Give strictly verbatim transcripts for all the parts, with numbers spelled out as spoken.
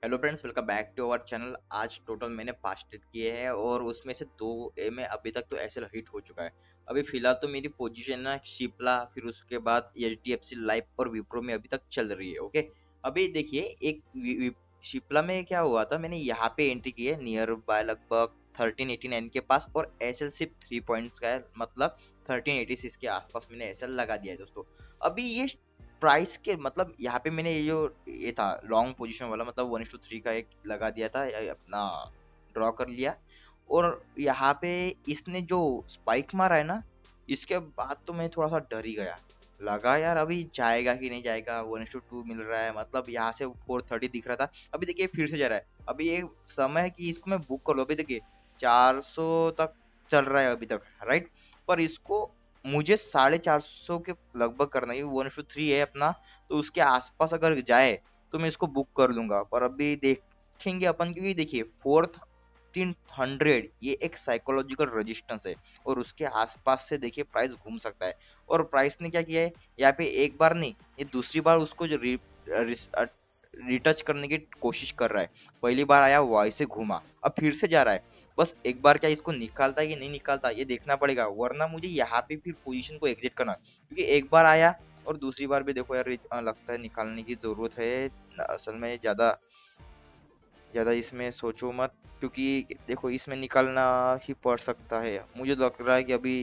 Hello friends, welcome back to our channel. आज total मैंने पांच ट्रेड किए हैं और उसमें से दो ए में अभी तक तो ऐसे हिट हो चुका है। अभी फिलहाल तो मेरी पोजीशन है शिप्ला, फिर उसके बाद H D F C life और विप्रो में अभी तक चल रही है। ओके, अभी देखिए एक वि- वि- शिप्ला में क्या हुआ था, मैंने यहाँ पे एंट्री की है नियर बाय लगभग थर्टीन एटी नाइन के पास और एस एल सिर्फ थ्री पॉइंट्स का है, मतलब थर्टीन एटी सिक्स के आसपास मैंने एस एल लगा दिया है दोस्तों। अभी ये प्राइस के मतलब यहाँ पे मैंने ये जो ये था लॉन्ग पोजीशन वाला, मतलब वन टू थ्री का एक लगा दिया था, ये अपना ड्रॉ कर लिया। और यहाँ पे इसने जो स्पाइक मारा है ना, इसके बाद तो मैं थोड़ा सा डर ही गया। लगा यार अभी जाएगा कि नहीं जाएगा, वन टू टू मिल रहा है, मतलब यहाँ से फोर थर्टी दिख रहा था, अभी देखिए फिर से जा रहा है। अभी ये समय है कि इसको मैं बुक कर लूँ। अभी देखिए चार सौ तक चल रहा है अभी तक, राइट। पर इसको मुझे साढ़े चार सौ के लगभग करना है, वन टू थ्री है अपना, तो उसके आसपास अगर जाए तो मैं इसको बुक कर लूंगा। पर अभी देखेंगे अपन, क्योंकि देखिए फोर्थ फिफ्टीन हंड्रेड ये एक साइकोलॉजिकल रेजिस्टेंस है और उसके आसपास से देखिए प्राइस घूम सकता है। और प्राइस ने क्या किया है यहाँ पे, एक बार नहीं ये दूसरी बार उसको जो रि, रिस, रिटच करने की कोशिश कर रहा है। पहली बार आया वाई से घूमा, अब फिर से जा रहा है। बस एक बार क्या इसको निकालता है कि नहीं निकालता ये देखना पड़ेगा, वरना मुझे यहाँ पे फिर पोजीशन को एग्जिट करना, क्योंकि एक बार आया और दूसरी बार भी देखो यार, लगता है निकालने की जरूरत है। असल में ज्यादा ज्यादा इसमें सोचो मत, क्योंकि देखो इसमें निकालना ही पड़ सकता है। मुझे लग रहा है कि अभी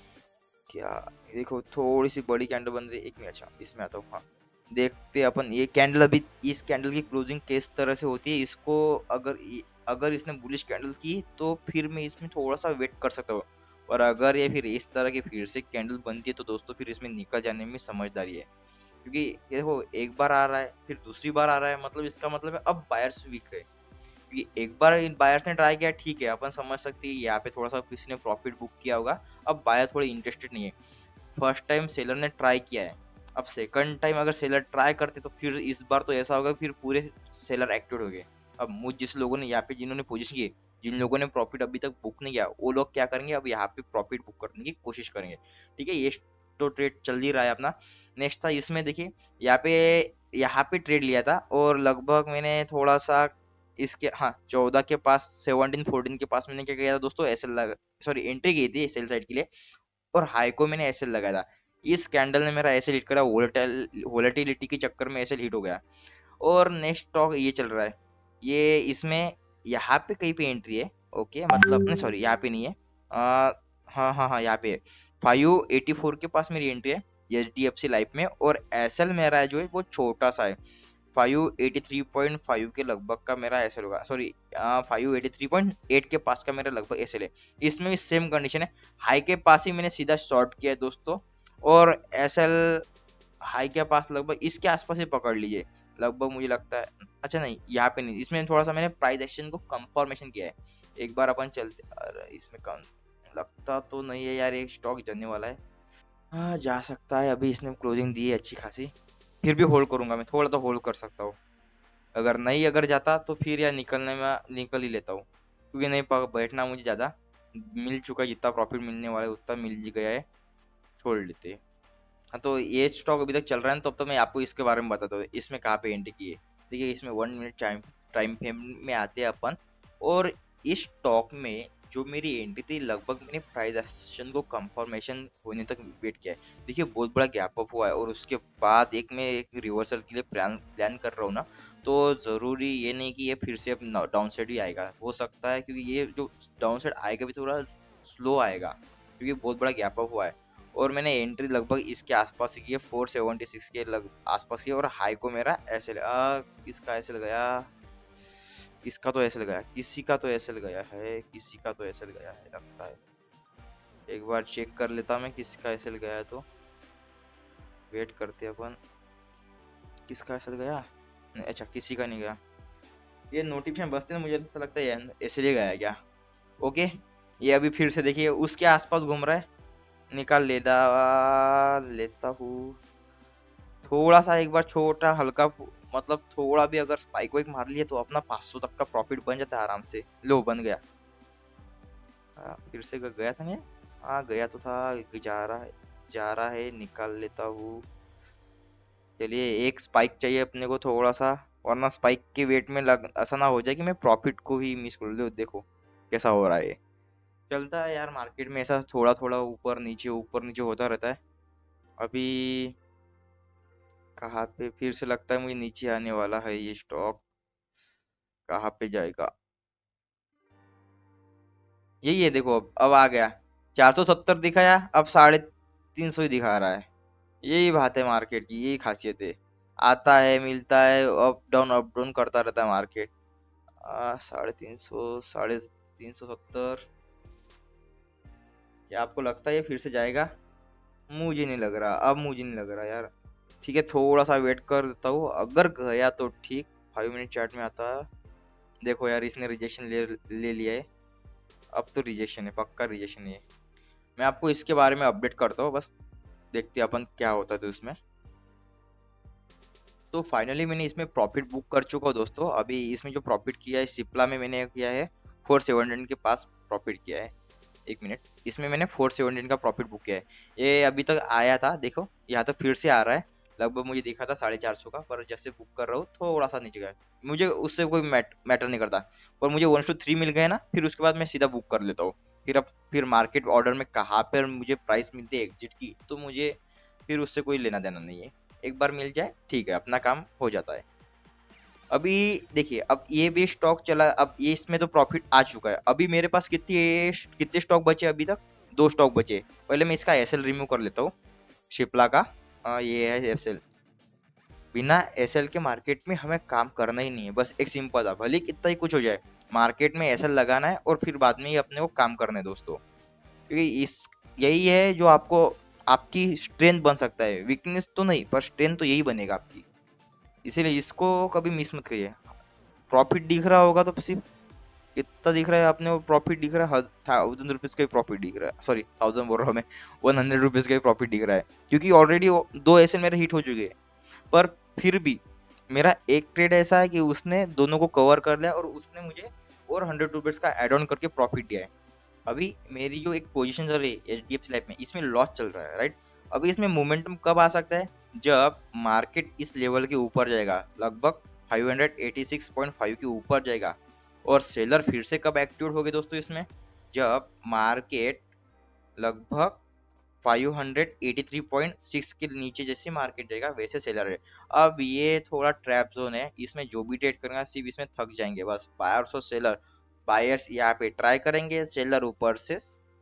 क्या, देखो थोड़ी सी बड़ी कैंडल बन रही है। एक मिनट, अच्छा इसमें आता हूँ। हाँ, देखते हैं अपन ये कैंडल, अभी इस कैंडल की क्लोजिंग किस तरह से होती है। इसको अगर अगर इसने बुलिश कैंडल की तो फिर मैं इसमें थोड़ा सा वेट कर सकता हूँ, और अगर ये फिर इस तरह की फिर से कैंडल बनती है तो दोस्तों फिर इसमें निकल जाने में समझदारी है। क्योंकि ये देखो एक बार आ रहा है फिर दूसरी बार आ रहा है, मतलब इसका मतलब है अब बायर्स वीक है। क्योंकि एक बार इन बायर्स ने ट्राई किया, ठीक है अपन समझ सकते हैं यहाँ पे थोड़ा सा किसी ने प्रॉफिट बुक किया होगा, अब बायर थोड़े इंटरेस्टेड नहीं है। फर्स्ट टाइम सेलर ने ट्राई किया है, अब सेकंड टाइम अगर सेलर ट्राई करते तो फिर इस बार तो ऐसा होगा फिर पूरे सेलर एक्टिव हो गए। अब मुझ जिस लोगों ने यहाँ पे जिन्होंने पोजीशन की, जिन लोगों ने प्रॉफिट अभी तक बुक नहीं किया, वो लोग क्या करेंगे, अब यहाँ पे प्रॉफिट बुक करने की कोशिश करेंगे। ठीक है, ये तो ट्रेड चल ही रहा है अपना। नेक्स्ट था इसमें देखिए, यहाँ पे यहाँ पे ट्रेड लिया था और लगभग मैंने थोड़ा सा इसके, हाँ चौदह के पास, सेवनटीन फोर्टीन के पास मैंने क्या किया था दोस्तों, एस एल लगा, सॉरी एंट्री की थी सेल साइड के लिए, और हाई को मैंने एस एल लगाया था। इस कैंडल ने मेरा एस एल हिट करा, वोलेटिलिटी के चक्कर में एस एल हिट हो गया। और नेक्स्ट स्टॉक ये चल रहा है, ये इसमें यहाँ पे कहीं पे एंट्री है। ओके, मतलब नहीं सॉरी यहाँ पे नहीं है, आ, हाँ हाँ हाँ यहाँ पे है, फाइव एटी फोर के पास मेरी एंट्री है H D F C life में, और एस एल मेरा है जो है वो छोटा सा है, five eighty three point five के लगभग का मेरा एस एल होगा, sorry five eighty three point eight के पास का मेरा लगभग एस एल है। इसमें भी सेम कंडीशन है, हाई के पास ही मैंने सीधा शॉर्ट किया है दोस्तों, और एस एल हाई के पास लगभग इसके आसपास ही पकड़ लीजिए लगभग, मुझे लगता है। अच्छा नहीं यहाँ पे नहीं, इसमें थोड़ा सा मैंने प्राइस एक्शन को कंफर्मेशन किया है। एक बार अपन चलते, अरे इसमें कम लगता तो नहीं है यार, एक स्टॉक जाने वाला है। हाँ जा सकता है, अभी इसने क्लोजिंग दी है अच्छी खासी, फिर भी होल्ड करूंगा मैं, थोड़ा तो होल्ड कर सकता हूँ। अगर नहीं अगर जाता तो फिर यार निकलने में निकल ही लेता हूँ, क्योंकि नहीं प- बैठना मुझे ज़्यादा, मिल चुका है जितना प्रॉफिट मिलने वाला है उतना मिल ही गया है, छोड़ लेते हैं। हाँ, तो ये स्टॉक अभी तक चल रहा है, तो अब तो मैं आपको इसके बारे में बताता हूँ इसमें कहाँ पे एंट्री की है। देखिए इसमें one minute time time frame में आते हैं अपन, और इस स्टॉक में जो मेरी एंट्री थी लगभग मैंने प्राइस एक्शन को कंफर्मेशन होने तक वेट किया है। देखिए बहुत बड़ा गैप अप हुआ है और उसके बाद एक मैं एक रिवर्सल के लिए प्लान प्लान कर रहा हूँ ना, तो जरूरी ये नहीं कि ये फिर से अब डाउन साइड ही आएगा, हो सकता है क्योंकि ये जो डाउन साइड आएगा भी थोड़ा स्लो आएगा, क्योंकि बहुत बड़ा गैप अप हुआ है। और मैंने एंट्री लगभग इसके आसपास ही की है, फोर सेवेंटी सिक्स के लग आसपास की है, और हाई को मेरा ऐसे किसका ऐसे गया, किसका तो ऐसे गया, किसी का तो ऐसे गया है, किसी का तो ऐसे गया है लगता है। एक बार चेक कर लेता मैं किसका ऐसे गया है, तो वेट करते हैं अपन, किसका ऐसे गया नहीं, अच्छा किसी का नहीं गया। ये नोटिफिकेशन बजते ना, मुझे ऐसा लगता है ऐसे ही गया क्या। ओके, ये अभी फिर से देखिए उसके आसपास घूम रहा है, निकाल लेता लेता हूँ थोड़ा सा, एक बार छोटा हल्का, मतलब थोड़ा भी अगर स्पाइक वाइक मार लिया तो अपना पाँच सौ तक का प्रॉफिट बन जाता है आराम से। लो बन गया। आ, फिर से ग- गया था नहीं, हाँ गया तो था, जा रहा है जा रहा है, निकाल लेता हूँ। चलिए एक स्पाइक चाहिए अपने को थोड़ा सा, वरना स्पाइक के वेट में लग ऐसा ना हो जाए कि मैं प्रॉफिट को ही मिस कर लूं। देखो कैसा हो रहा है ये। चलता है यार, मार्केट में ऐसा थोड़ा थोड़ा ऊपर नीचे ऊपर नीचे होता रहता है। अभी कहाँ पे फिर से लगता है मुझे नीचे आने वाला है ये स्टॉक, कहाँ पे जाएगा। यही है देखो, अब अब आ गया। चार सौ सत्तर दिखाया, अब साढ़े तीन सौ ही दिखा रहा है। यही बात है मार्केट की, यही खासियत है। आता है मिलता है, अप डाउन अप डाउन करता रहता है मार्केट। आ, साढ़े तीन सौ, साढ़े तीन सौ सत्तर। क्या आपको लगता है ये फिर से जाएगा? मुझे नहीं लग रहा, अब मुझे नहीं लग रहा यार। ठीक है, थोड़ा सा वेट कर देता हूँ, अगर गया तो ठीक। फाइव मिनट चार्ट में आता है। देखो यार, इसने रिजेक्शन ले ले लिया है। अब तो रिजेक्शन है, पक्का रिजेक्शन है। मैं आपको इसके बारे में अपडेट करता हूँ बस, देखते हैं अपन क्या होता है तो इसमें। तो फाइनली मैंने इसमें प्रॉफिट बुक कर चुका हूँ दोस्तों। अभी इसमें जो प्रॉफिट किया है सिप्ला में मैंने किया है फोर सेवन के पास प्रॉफिट किया है। एक मिनट, इसमें मैंने फोर सेवनटीन का प्रॉफिट बुक किया है। ये अभी तक आया था, देखो यहाँ तक फिर से आ रहा है। लगभग मुझे दिखा था साढ़े चार सौ का, पर जैसे बुक कर रहा हूँ थोड़ा सा नीचे गया। मुझे उससे कोई मैट, मैटर नहीं करता। पर मुझे वन टू थ्री मिल गए ना, फिर उसके बाद मैं सीधा बुक कर लेता हूँ। फिर अब फिर मार्केट ऑर्डर में कहाँ पर मुझे प्राइस मिलती है एग्जिट की, तो मुझे फिर उससे कोई लेना देना नहीं है। एक बार मिल जाए ठीक है, अपना काम हो जाता है। अभी देखिए, अब ये भी स्टॉक चला, अब ये इसमें तो प्रॉफिट आ चुका है। अभी मेरे पास कितने कितने स्टॉक बचे अभी तक? दो स्टॉक बचे। पहले मैं इसका एसएल रिमूव कर लेता हूँ, शिप्ला का। आ, ये है एसएल। बिना एसएल के मार्केट में हमें काम करना ही नहीं है, बस एक सिंपल था, भले कितना ही कुछ हो जाए मार्केट में एसएल लगाना है और फिर बाद में ही अपने को काम करना है दोस्तों। क्योंकि इस यही है जो आपको आपकी स्ट्रेंथ बन सकता है, वीकनेस तो नहीं पर स्ट्रेंथ तो यही बनेगा आपकी। इसीलिए इसको कभी मिस मत करिए। प्रॉफिट दिख रहा होगा तो सिर्फ कितना दिख रहा है अपने को, प्रॉफिट दिख रहा है थाउजेंड रुपीज का ही प्रॉफिट दिख रहा है। सॉरी, थाउजेंड बोल रहा हूँ मैं, वन हंड्रेड रुपीज का ही प्रॉफिट दिख रहा है। क्योंकि ऑलरेडी दो ऐसे मेरे हिट हो चुके हैं। पर फिर भी मेरा एक ट्रेड ऐसा है कि उसने दोनों को कवर कर लिया और उसने मुझे और हंड्रेड रुपीज का एड ऑन करके प्रॉफिट दिया है। अभी मेरी जो एक पोजीशन चल रही है H D F C life में, इसमें लॉस चल रहा है राइट। अभी इसमें मोमेंटम कब आ सकता है? जब मार्केट इस लेवल के ऊपर जाएगा, लगभग five hundred eighty six point five के ऊपर जाएगा। और सेलर फिर से कब एक्टिवेट होगी दोस्तों इसमें? जब मार्केट लगभग five hundred eighty three point six के नीचे जैसे मार्केट जाएगा वैसे सेलर है। अब ये थोड़ा ट्रैप जोन है, इसमें जो भी ट्रेड करेंगे सिर्फ इसमें थक जाएंगे बस, बायर्स और सेलर। बायर्स यहाँ पे ट्राई करेंगे, सेलर ऊपर से,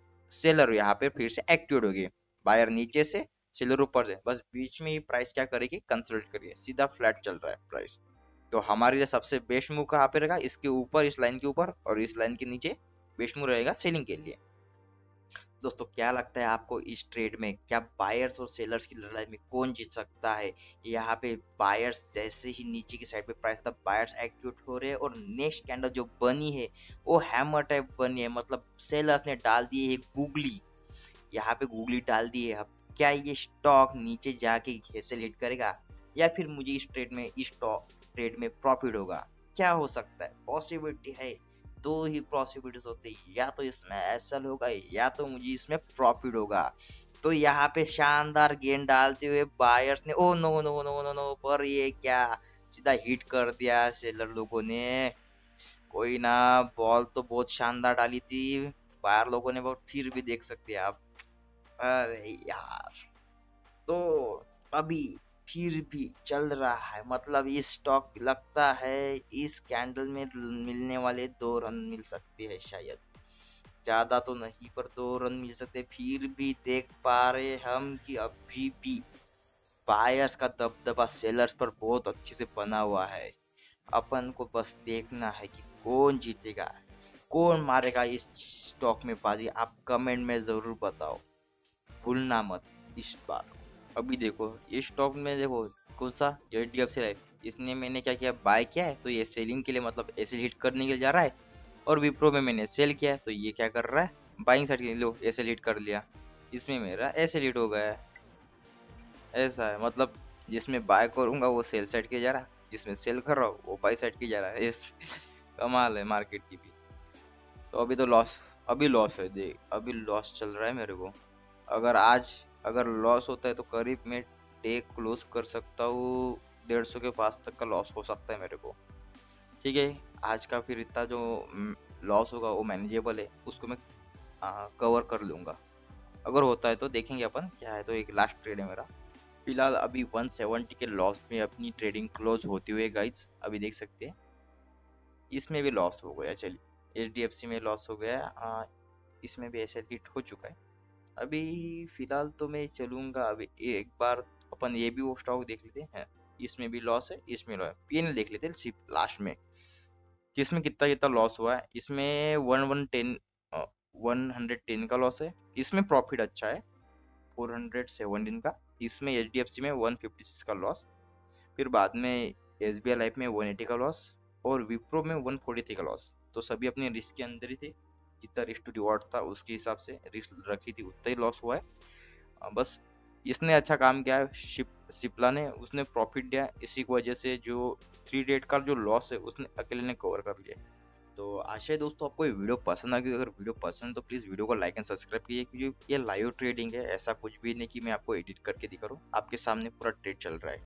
सेलर यहाँ पे फिर से एक्टिवेट होगी। बायर नीचे से, सेलर ऊपर से, बस बीच में ही प्राइस क्या करेगी? कंसोलिडेट करेगी, सीधा फ्लैट चल रहा है प्राइस। तो हमारे लिए सबसे बेस्ट मूव कहाँ पे रहेगा? इसके ऊपर, इस लाइन के ऊपर, और इस लाइन के नीचे बेस्ट मूव रहेगा सेलिंग के लिए। दोस्तों क्या लगता है आपको इस ट्रेड में, क्या बायर्स और सेलर्स की लड़ाई में कौन जीत सकता है? यहाँ पे बायर्स जैसे ही नीचे की साइड पे प्राइस था, बायर्स एक्टिवेट हो रहे हैं और नेक्स्ट कैंडल जो बनी है वो हैमर टाइप बनी है, मतलब सेलर्स ने डाल दी है गूगली। यहाँ पे गूगली डाल दी है। अब क्या ये स्टॉक नीचे जाके हेसल हिट करेगा या फिर मुझे इस ट्रेड में इस स्टॉक ट्रेड में प्रॉफिट होगा? क्या हो सकता है? पॉसिबिलिटी है, दो ही पॉसिबिलिटीज होती है, या तो इसमें एसएल होगा या तो मुझे इसमें प्रॉफिट होगा। तो यहाँ पे शानदार गेन डालते हुए बायर्स ने, oh no no no no no, पर ये क्या, सीधा हिट कर दिया सेलर लोगों ने। कोई ना, बॉल तो बहुत शानदार डाली थी बायर लोगों ने, बहुत फिर भी देख सकते हैं आप। अरे यार, तो अभी फिर भी चल रहा है, मतलब इस स्टॉक लगता है इस कैंडल में मिलने वाले दो रन मिल सकते हैं शायद, ज्यादा तो नहीं पर दो रन मिल सकते। फिर भी देख पा रहे हम कि अभी भी बायर्स का दबदबा सेलर्स पर बहुत अच्छे से बना हुआ है। अपन को बस देखना है कि कौन जीतेगा, कौन मारेगा इस स्टॉक में बाजी। आप कमेंट में जरूर बताओ, भूलना मत इस बार। अभी देखो ये स्टॉक में देखो, कौन सा H D F C life, इसने मैंने क्या किया, बाय किया है तो ये सेलिंग के लिए, मतलब ऐसे हिट करने के लिए जा रहा है। और विप्रो में मैंने सेल किया है तो ये क्या कर रहा है, बाइंग साइड के लिए। लो ऐसे हिट कर लिया, इसमें मेरा ऐसे हिट हो गया है। ऐसा है, मतलब जिसमें बाय करूंगा वो सेल साइड के जा रहा है, जिसमें सेल कर रहा हूँ वो बाई साइड के जा रहा है। इस कमाल है मार्केट की भी। तो अभी तो लॉस, अभी लॉस है, देख अभी लॉस चल रहा है मेरे को। अगर आज अगर लॉस होता है तो करीब मैं डे क्लोज कर सकता हूँ डेढ़ सौ के पास तक का लॉस हो सकता है मेरे को। ठीक है, आज का फिर इतना जो लॉस होगा वो मैनेजेबल है, उसको मैं कवर कर लूँगा। अगर होता है तो देखेंगे अपन क्या है। तो एक लास्ट ट्रेड है मेरा, फिलहाल अभी एक सौ सत्तर के लॉस में अपनी ट्रेडिंग क्लोज होती हुई गाइज अभी देख सकते हैं। इसमें भी लॉस हो गया, चलिए एच डी एफ सी में लॉस हो गया, आ, इसमें भी ऐसे हिट हो चुका है। अभी फिलहाल तो मैं चलूंगा। अभी एक बार अपन ये भी वो स्टॉक देख लेते हैं, इसमें भी लॉस है, इसमें लॉस है। पी एन एल देख लेते हैं सिर्फ लास्ट में कि इसमें कितना कितना लॉस हुआ है। इसमें one one ten one hundred ten का लॉस है, इसमें प्रॉफिट अच्छा है फोर हंड्रेड सेवनटीन का। इसमें एच डी एफ सी में वन फिफ्टी सिक्स का लॉस, फिर बाद में एस बी आई लाइफ में वन एटी का लॉस और विप्रो में वन फोर्टी थ्री का लॉस। तो सभी अपने रिस्क के अंदर ही थे, जितना रिस्क टू रिवॉर्ड था उसके हिसाब से रिस्क रखी थी उतना ही लॉस हुआ है। अ, बस इसने अच्छा काम किया है, शिप सिप्ला ने, उसने प्रॉफिट दिया, इसी की वजह से जो थ्री डेट का जो लॉस है उसने अकेले ने कवर कर लिया। तो आशा है दोस्तों आपको ये वीडियो पसंद आ गई। अगर वीडियो पसंद तो प्लीज़ वीडियो को लाइक एंड सब्सक्राइब कीजिए, क्योंकि ये लाइव ट्रेडिंग है, ऐसा कुछ भी नहीं कि मैं आपको एडिट करके दिखा रहा हूँ, आपके सामने पूरा ट्रेड चल रहा है।